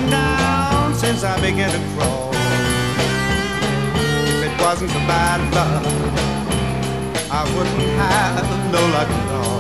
going down since I began to crawl. If it wasn't for bad luck, I wouldn't have no luck at all.